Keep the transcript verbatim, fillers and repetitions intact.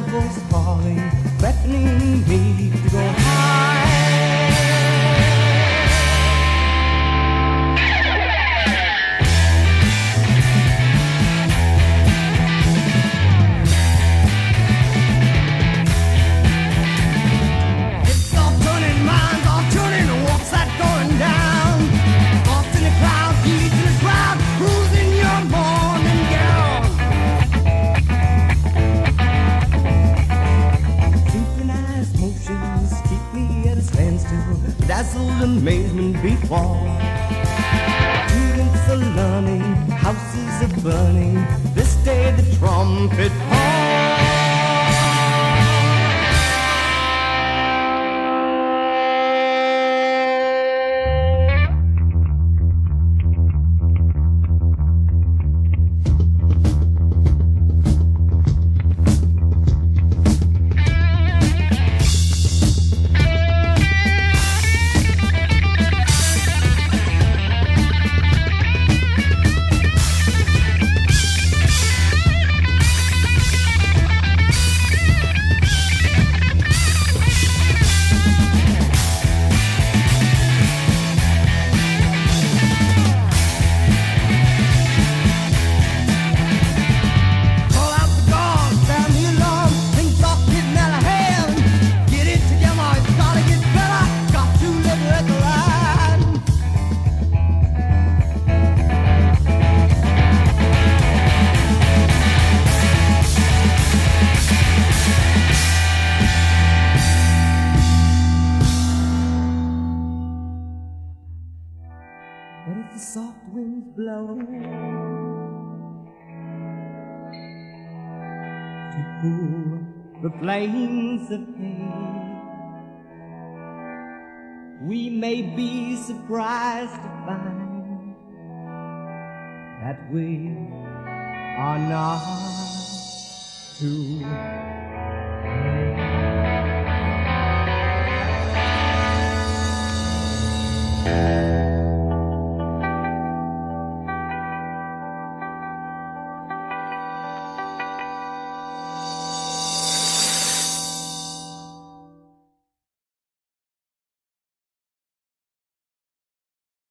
voice calling, beckoning me to go high. It's all turning minds, all turning, what's that going down? Lost in the cloud, deep in the crowd, who's in your morning gown? Synchronized motions keep me at a standstill, dazzled amazement before. Students are learning, houses are burning, this day the trumpet calls. But if the soft winds blow to cool the flames of hate, we may be surprised to find that we are not too late.